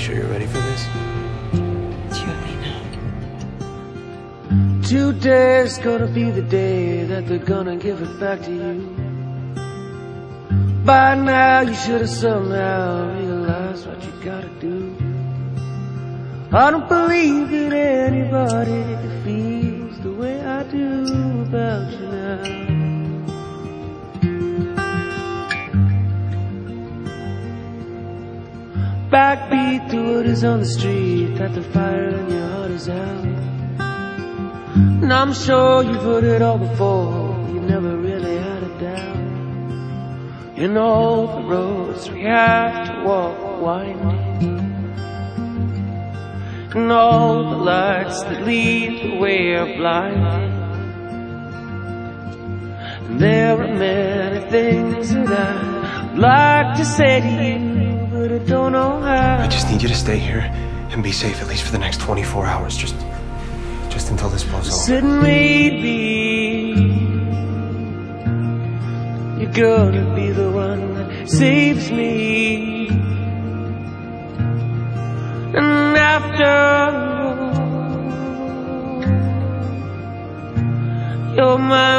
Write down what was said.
sure you're ready for this? It's you and me now. Today's gonna be the day that they're gonna give it back to you. By now you should have somehow realized what you gotta do. I don't believe that anybody feels the way I do about you now. Backbeat to what is on the street, that the fire in your heart is out. And I'm sure you've heard it all before, you never really had a doubt. You know the roads we have to walk winding, and all the lights that lead the way are blinding. And there are many things that I'd like to say to you, but I don't know how. I just need you to stay here and be safe at least for the next 24 hours. Just until this blows over. Said maybe you're gonna be the one that saves me. And after all, you're my